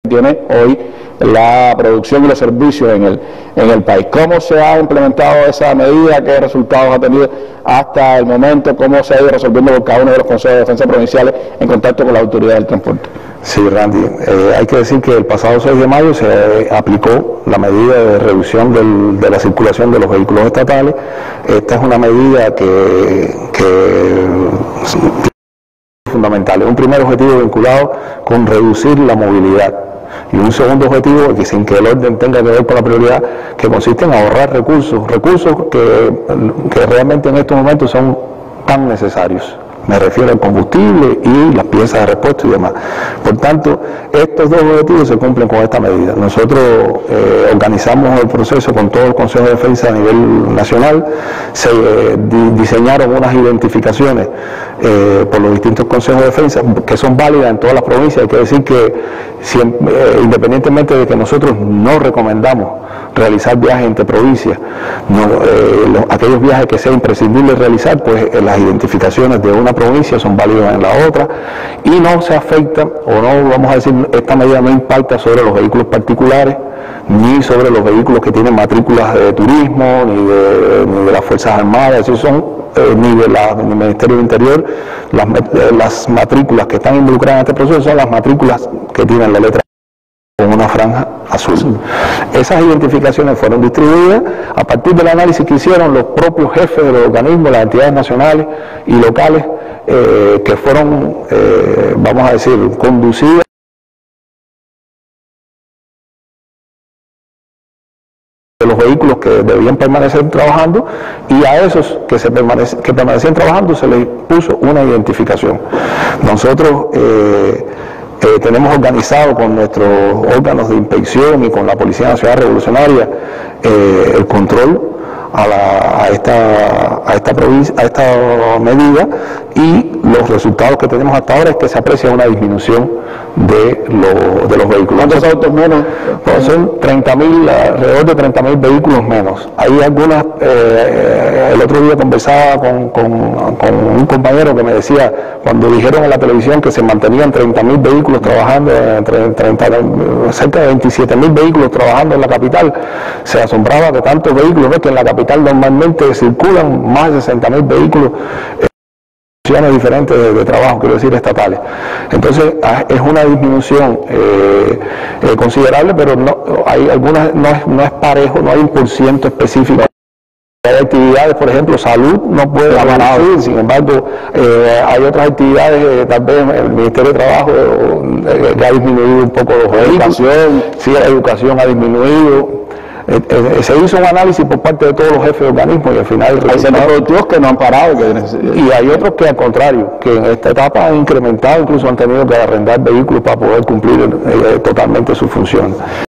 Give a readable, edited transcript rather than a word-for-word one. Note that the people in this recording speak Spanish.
tiene hoy la producción y los servicios en el país. ¿Cómo se ha implementado esa medida? ¿Qué resultados ha tenido hasta el momento? ¿Cómo se ha ido resolviendo por cada uno de los consejos de defensa provinciales en contacto con la autoridad del transporte? Sí, Randy, hay que decir que el pasado 6 de mayo se aplicó la medida de reducción de la circulación de los vehículos estatales. Esta es una medida que es fundamental. Es un primer objetivo vinculado con reducir la movilidad. Y un segundo objetivo, que sin que el orden tenga que ver con la prioridad, que consiste en ahorrar recursos que realmente en estos momentos son tan necesarios. Me refiero al combustible y las piezas de repuesto y demás. Por tanto, estos dos objetivos se cumplen con esta medida. Nosotros organizamos el proceso con todo el Consejo de Defensa a nivel nacional. Se diseñaron unas identificaciones por los distintos consejos de defensa que son válidas en todas las provincias. Hay que decir que independientemente de que nosotros no recomendamos realizar viajes entre provincias, aquellos viajes que sea imprescindible realizar, pues las identificaciones de una provincia son válidas en la otra y no se afecta, o no, vamos a decir, esta medida no impacta sobre los vehículos particulares ni sobre los vehículos que tienen matrículas de turismo ni de las Fuerzas Armadas, ni del Ministerio del Interior. Las matrículas que están involucradas en este proceso son las matrículas que tienen la letra con una franja azul. Sí. Esas identificaciones fueron distribuidas a partir del análisis que hicieron los propios jefes de los organismos, las entidades nacionales y locales, que fueron, vamos a decir, conducidas de los vehículos que debían permanecer trabajando, y a esos que permanecían trabajando se les puso una identificación. Nosotros tenemos organizado con nuestros órganos de inspección y con la Policía Nacional Revolucionaria el control a esta medida, y los resultados que tenemos hasta ahora es que se aprecia una disminución de los vehículos. ¿Cuántos autos menos? Pues son 30.000, alrededor de 30.000 vehículos menos. Hay algunas, el otro día conversaba con un compañero que me decía, cuando dijeron en la televisión que se mantenían 30.000 vehículos trabajando, cerca de 27.000 vehículos trabajando en la capital, se asombraba de tantos vehículos, ¿no? Que en la capital normalmente circulan más de 60.000 vehículos diferentes de trabajo, quiero decir, estatales. Entonces es una disminución considerable, pero hay algunas, no es parejo, no hay un % específico. Hay actividades, por ejemplo, salud no puede reducir, sin embargo, hay otras actividades, tal vez el Ministerio de Trabajo que ha disminuido un poco los vehículos. Sí, la educación ha disminuido. Se hizo un análisis por parte de todos los jefes de organismos y al final hay centros productivos que no han parado, y hay otros que al contrario, que en esta etapa han incrementado, incluso han tenido que arrendar vehículos para poder cumplir totalmente sus funciones.